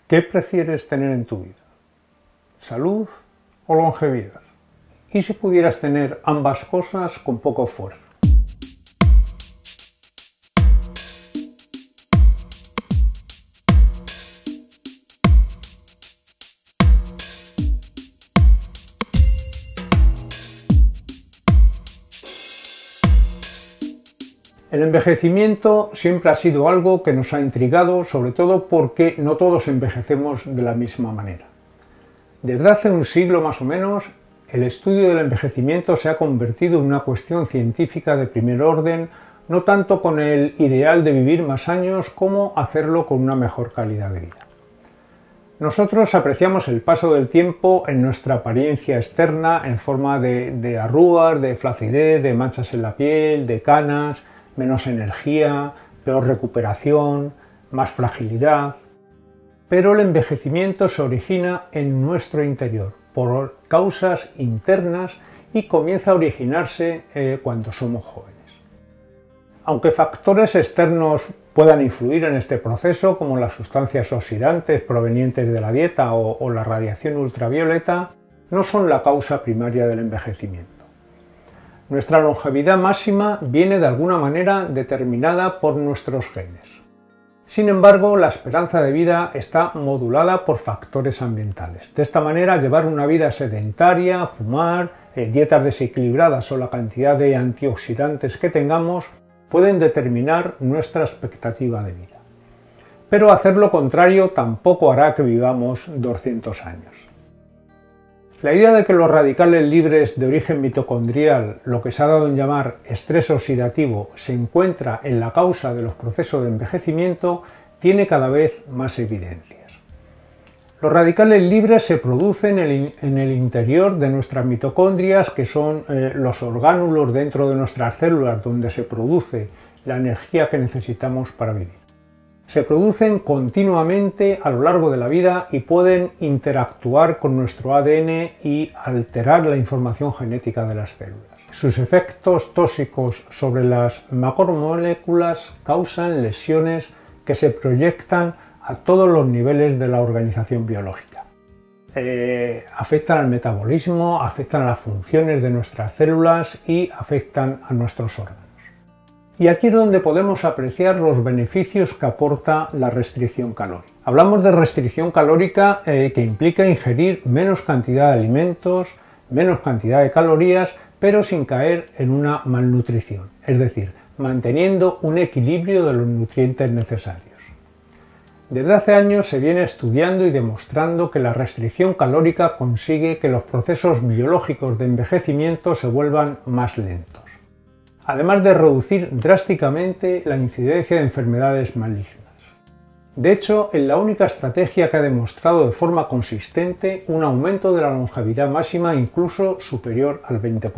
¿Qué prefieres tener en tu vida? ¿Salud o longevidad? ¿Y si pudieras tener ambas cosas con poco esfuerzo? El envejecimiento siempre ha sido algo que nos ha intrigado, sobre todo porque no todos envejecemos de la misma manera. Desde hace un siglo más o menos, el estudio del envejecimiento se ha convertido en una cuestión científica de primer orden, no tanto con el ideal de vivir más años como hacerlo con una mejor calidad de vida. Nosotros apreciamos el paso del tiempo en nuestra apariencia externa en forma de arrugas, de flacidez, de manchas en la piel, de canas, menos energía, peor recuperación, más fragilidad. Pero el envejecimiento se origina en nuestro interior, por causas internas y comienza a originarse cuando somos jóvenes. Aunque factores externos puedan influir en este proceso, como las sustancias oxidantes provenientes de la dieta o la radiación ultravioleta, no son la causa primaria del envejecimiento. Nuestra longevidad máxima viene de alguna manera determinada por nuestros genes. Sin embargo, la esperanza de vida está modulada por factores ambientales. De esta manera, llevar una vida sedentaria, fumar, dietas desequilibradas o la cantidad de antioxidantes que tengamos pueden determinar nuestra expectativa de vida. Pero hacer lo contrario tampoco hará que vivamos 200 años. La idea de que los radicales libres de origen mitocondrial, lo que se ha dado en llamar estrés oxidativo, se encuentra en la causa de los procesos de envejecimiento, tiene cada vez más evidencias. Los radicales libres se producen en el interior de nuestras mitocondrias, que son los orgánulos dentro de nuestras células donde se produce la energía que necesitamos para vivir. Se producen continuamente a lo largo de la vida y pueden interactuar con nuestro ADN y alterar la información genética de las células. Sus efectos tóxicos sobre las macromoléculas causan lesiones que se proyectan a todos los niveles de la organización biológica. Afectan al metabolismo, afectan a las funciones de nuestras células y afectan a nuestros órganos. Y aquí es donde podemos apreciar los beneficios que aporta la restricción calórica. Hablamos de restricción calórica que implica ingerir menos cantidad de alimentos, menos cantidad de calorías, pero sin caer en una malnutrición, es decir, manteniendo un equilibrio de los nutrientes necesarios. Desde hace años se viene estudiando y demostrando que la restricción calórica consigue que los procesos biológicos de envejecimiento se vuelvan más lentos, además de reducir drásticamente la incidencia de enfermedades malignas. De hecho, es la única estrategia que ha demostrado de forma consistente un aumento de la longevidad máxima incluso superior al 20%.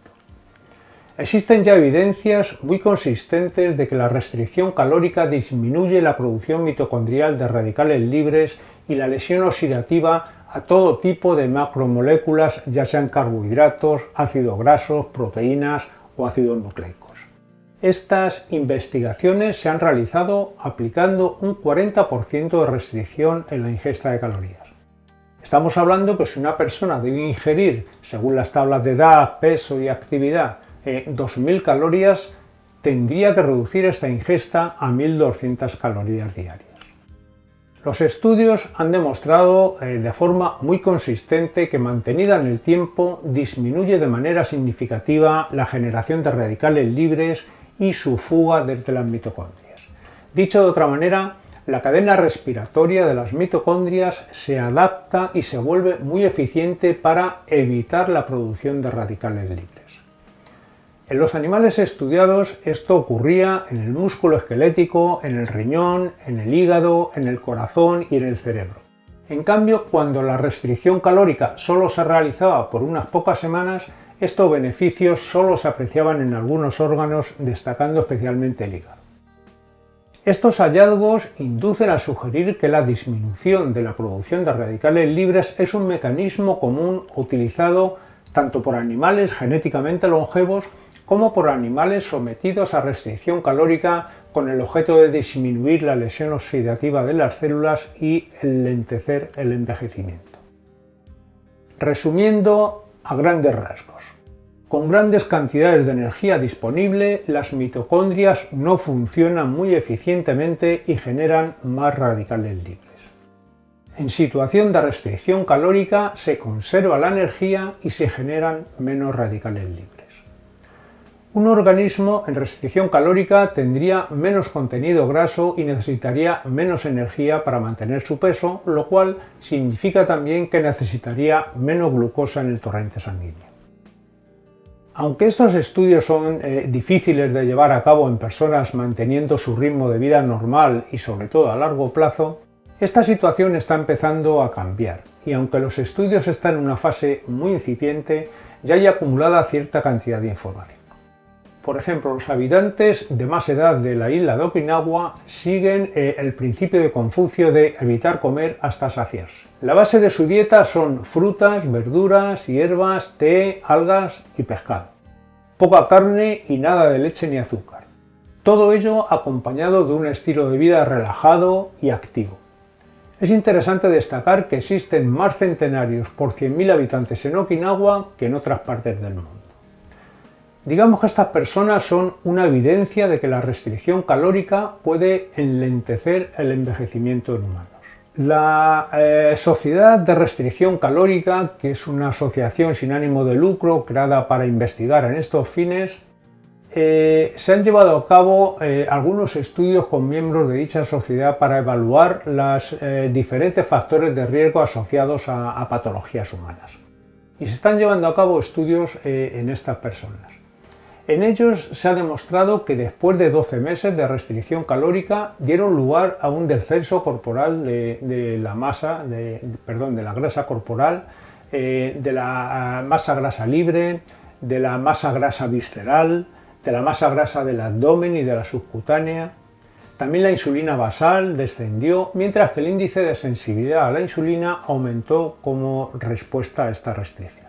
Existen ya evidencias muy consistentes de que la restricción calórica disminuye la producción mitocondrial de radicales libres y la lesión oxidativa a todo tipo de macromoléculas, ya sean carbohidratos, ácidos grasos, proteínas o ácidos nucleicos. Estas investigaciones se han realizado aplicando un 40% de restricción en la ingesta de calorías. Estamos hablando que si una persona debe ingerir, según las tablas de edad, peso y actividad, 2.000 calorías, tendría que reducir esta ingesta a 1.200 calorías diarias. Los estudios han demostrado de forma muy consistente que mantenida en el tiempo disminuye de manera significativa la generación de radicales libres y su fuga desde las mitocondrias. Dicho de otra manera, la cadena respiratoria de las mitocondrias se adapta y se vuelve muy eficiente para evitar la producción de radicales libres. En los animales estudiados esto ocurría en el músculo esquelético, en el riñón, en el hígado, en el corazón y en el cerebro. En cambio, cuando la restricción calórica solo se realizaba por unas pocas semanas, estos beneficios solo se apreciaban en algunos órganos, destacando especialmente el hígado. Estos hallazgos inducen a sugerir que la disminución de la producción de radicales libres es un mecanismo común utilizado tanto por animales genéticamente longevos como por animales sometidos a restricción calórica con el objeto de disminuir la lesión oxidativa de las células y lentecer el envejecimiento. Resumiendo a grandes rasgos, con grandes cantidades de energía disponible, las mitocondrias no funcionan muy eficientemente y generan más radicales libres. En situación de restricción calórica se conserva la energía y se generan menos radicales libres. Un organismo en restricción calórica tendría menos contenido graso y necesitaría menos energía para mantener su peso, lo cual significa también que necesitaría menos glucosa en el torrente sanguíneo. Aunque estos estudios son difíciles de llevar a cabo en personas manteniendo su ritmo de vida normal y sobre todo a largo plazo, esta situación está empezando a cambiar y aunque los estudios están en una fase muy incipiente, ya hay acumulada cierta cantidad de información. Por ejemplo, los habitantes de más edad de la isla de Okinawa siguen el principio de Confucio de evitar comer hasta saciarse. La base de su dieta son frutas, verduras, hierbas, té, algas y pescado. Poca carne y nada de leche ni azúcar. Todo ello acompañado de un estilo de vida relajado y activo. Es interesante destacar que existen más centenarios por 100.000 habitantes en Okinawa que en otras partes del mundo. Digamos que estas personas son una evidencia de que la restricción calórica puede enlentecer el envejecimiento en humanos. La Sociedad de Restricción Calórica, que es una asociación sin ánimo de lucro creada para investigar en estos fines, se han llevado a cabo algunos estudios con miembros de dicha sociedad para evaluar los diferentes factores de riesgo asociados a patologías humanas. Y se están llevando a cabo estudios en estas personas. En ellos se ha demostrado que después de 12 meses de restricción calórica dieron lugar a un descenso corporal de la grasa corporal, de la masa grasa libre, de la masa grasa visceral, de la masa grasa del abdomen y de la subcutánea. También la insulina basal descendió, mientras que el índice de sensibilidad a la insulina aumentó como respuesta a esta restricción.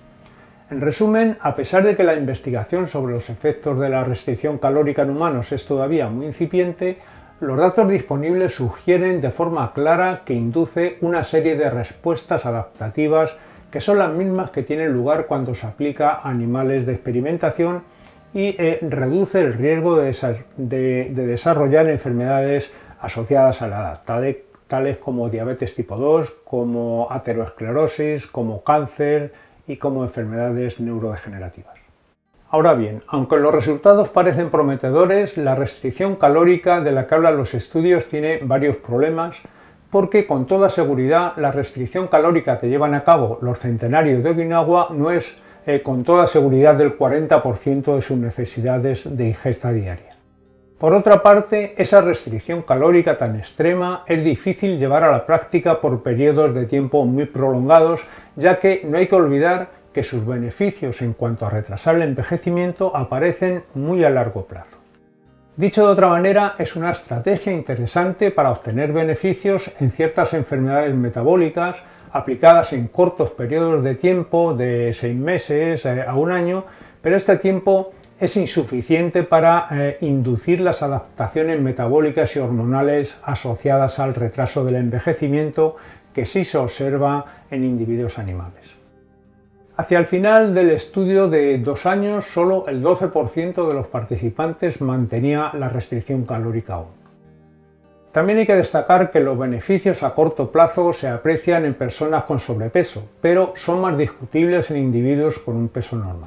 En resumen, a pesar de que la investigación sobre los efectos de la restricción calórica en humanos es todavía muy incipiente, los datos disponibles sugieren de forma clara que induce una serie de respuestas adaptativas que son las mismas que tienen lugar cuando se aplica a animales de experimentación y reduce el riesgo de desarrollar enfermedades asociadas a la edad, tales como diabetes tipo 2, como aterosclerosis, como cáncer y como enfermedades neurodegenerativas. Ahora bien, aunque los resultados parecen prometedores, la restricción calórica de la que hablan los estudios tiene varios problemas porque con toda seguridad la restricción calórica que llevan a cabo los centenarios de Okinawa no es con toda seguridad del 40% de sus necesidades de ingesta diaria. Por otra parte, esa restricción calórica tan extrema es difícil llevar a la práctica por periodos de tiempo muy prolongados, ya que no hay que olvidar que sus beneficios en cuanto a retrasar el envejecimiento aparecen muy a largo plazo. Dicho de otra manera, es una estrategia interesante para obtener beneficios en ciertas enfermedades metabólicas aplicadas en cortos periodos de tiempo, de 6 meses a un año, pero este tiempo es insuficiente para inducir las adaptaciones metabólicas y hormonales asociadas al retraso del envejecimiento que sí se observa en individuos animales. Hacia el final del estudio de 2 años, solo el 12% de los participantes mantenía la restricción calórica aún. También hay que destacar que los beneficios a corto plazo se aprecian en personas con sobrepeso, pero son más discutibles en individuos con un peso normal.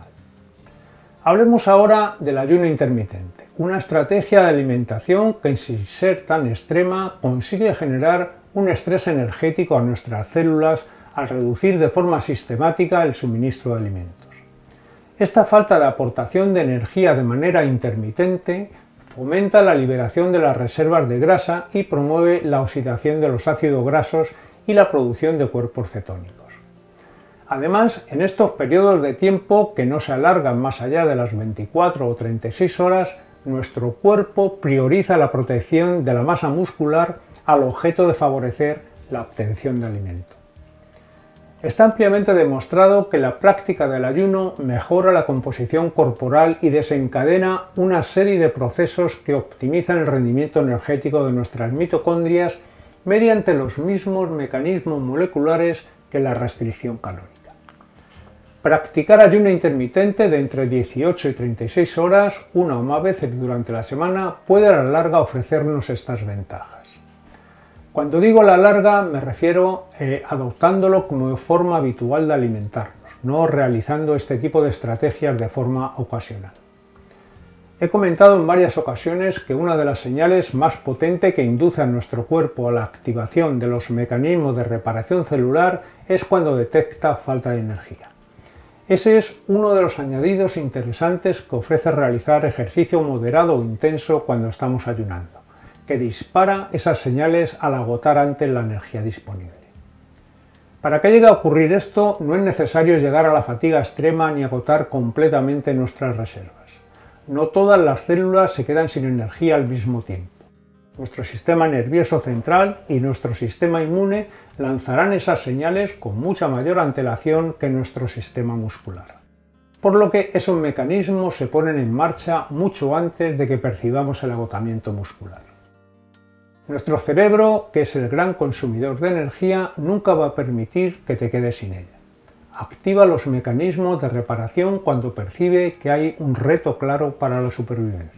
Hablemos ahora del ayuno intermitente, una estrategia de alimentación que sin ser tan extrema consigue generar un estrés energético a nuestras células al reducir de forma sistemática el suministro de alimentos. Esta falta de aportación de energía de manera intermitente fomenta la liberación de las reservas de grasa y promueve la oxidación de los ácidos grasos y la producción de cuerpos cetónicos. Además, en estos periodos de tiempo que no se alargan más allá de las 24 o 36 horas, nuestro cuerpo prioriza la protección de la masa muscular al objeto de favorecer la obtención de alimento. Está ampliamente demostrado que la práctica del ayuno mejora la composición corporal y desencadena una serie de procesos que optimizan el rendimiento energético de nuestras mitocondrias mediante los mismos mecanismos moleculares que la restricción calórica. Practicar ayuno intermitente de entre 18 y 36 horas, una o más veces durante la semana, puede a la larga ofrecernos estas ventajas. Cuando digo la larga me refiero adoptándolo como forma habitual de alimentarnos, no realizando este tipo de estrategias de forma ocasional. He comentado en varias ocasiones que una de las señales más potentes que induce a nuestro cuerpo a la activación de los mecanismos de reparación celular es cuando detecta falta de energía. Ese es uno de los añadidos interesantes que ofrece realizar ejercicio moderado o intenso cuando estamos ayunando, que dispara esas señales al agotar antes la energía disponible. Para que llegue a ocurrir esto, no es necesario llegar a la fatiga extrema ni agotar completamente nuestras reservas. No todas las células se quedan sin energía al mismo tiempo. Nuestro sistema nervioso central y nuestro sistema inmune lanzarán esas señales con mucha mayor antelación que nuestro sistema muscular. Por lo que esos mecanismos se ponen en marcha mucho antes de que percibamos el agotamiento muscular. Nuestro cerebro, que es el gran consumidor de energía, nunca va a permitir que te quedes sin ella. Activa los mecanismos de reparación cuando percibe que hay un reto claro para la supervivencia.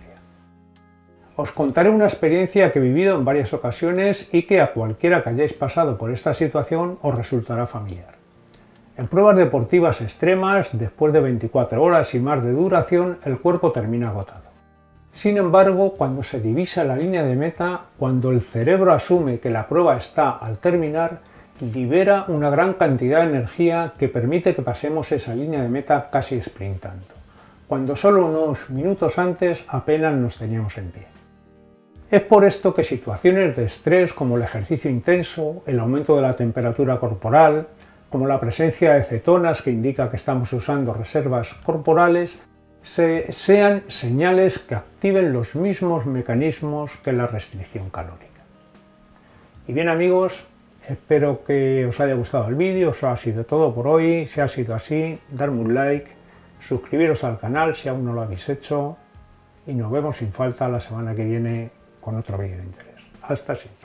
Os contaré una experiencia que he vivido en varias ocasiones y que a cualquiera que hayáis pasado por esta situación os resultará familiar. En pruebas deportivas extremas, después de 24 horas y más de duración, el cuerpo termina agotado. Sin embargo, cuando se divisa la línea de meta, cuando el cerebro asume que la prueba está al terminar, libera una gran cantidad de energía que permite que pasemos esa línea de meta casi sprintando, cuando solo unos minutos antes apenas nos teníamos en pie. Es por esto que situaciones de estrés como el ejercicio intenso, el aumento de la temperatura corporal, como la presencia de cetonas que indica que estamos usando reservas corporales, sean señales que activen los mismos mecanismos que la restricción calórica. Y bien amigos, espero que os haya gustado el vídeo, eso ha sido todo por hoy. Si ha sido así, darme un like, suscribiros al canal si aún no lo habéis hecho y nos vemos sin falta la semana que viene con otro vídeo de interés. Hasta siempre.